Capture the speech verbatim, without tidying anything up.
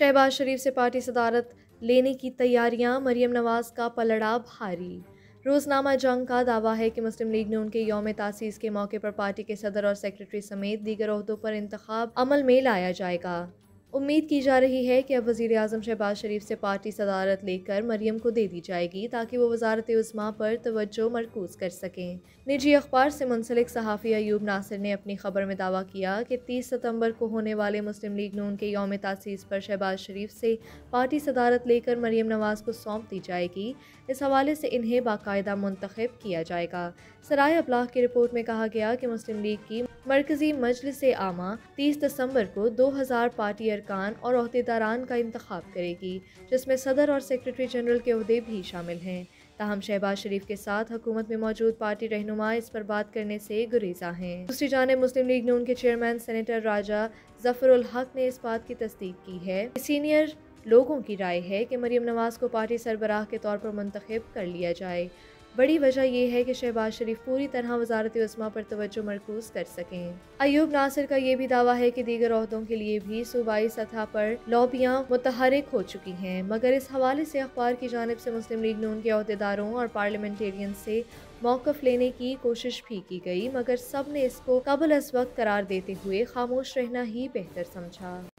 शहबाज शरीफ से पार्टी सदारत लेने की तैयारियां, मरियम नवाज का पलड़ा भारी। रोजनामा जंग का दावा है कि मुस्लिम लीग ने उनके यौम तासीस के मौके पर पार्टी के सदर और सेक्रेटरी समेत दीगर ओहदों पर इंतखाब अमल में लाया जाएगा। उम्मीद की जा रही है कि अब वज़ीर आज़म शहबाज शरीफ से पार्टी सदारत लेकर मरियम को दे दी जाएगी ताकि वो वज़ारत उज़्मा पर तवज्जो मरकूज़ कर सकें। निजी अखबार से मुंसलिक सहाफ़ी अयूब नासिर ने अपनी खबर में दावा किया कि तीस सितंबर को होने वाले मुस्लिम लीग नून के यौम तासीस पर शहबाज शरीफ से पार्टी सदारत लेकर मरियम नवाज को सौंप दी जाएगी। इस हवाले से इन्हें बाकायदा मुंतखब किया जाएगा। सराय अबलाग की रिपोर्ट में कहा गया कि मुस्लिम लीग की मरकजी मजलिस आमा तीस दिसंबर को दो हज़ार पार्टी अरकान और अहदेदारान का इंतखाब करेगी, जिसमें सदर और सेक्रेटरी जनरल के ओहदे भी शामिल हैं। ताहम शहबाज शरीफ के साथ हुकूमत में मौजूद पार्टी रहनुमा इस पर बात करने से गुरेजा हैं। दूसरी जानिब मुस्लिम लीग नून के चेयरमैन सेनेटर राजा जफर उल हक ने इस बात की तस्दीक की है। सीनियर लोगों की राय है कि मरियम नवाज को पार्टी सरबराह के तौर पर मुंतखब कर लिया जाए। बड़ी वजह यह है कि शहबाज शरीफ पूरी तरह वज़ारत उज़्मा पर तवज्जो मरकूज़ कर सकें। अयूब नासिर का यह भी दावा है कि दीगर ओहदों के लिए भी सूबाई सतह पर लॉबियां मुतहरिक हो चुकी हैं, मगर इस हवाले से अखबार की जानिब से मुस्लिम लीग नून के ओहदेदारों और पार्लियामेंटेरियन से मौक़िफ़ लेने की कोशिश भी की गई, मगर सब ने इसको कबल अज़ वक्त करार देते हुए खामोश रहना ही बेहतर समझा।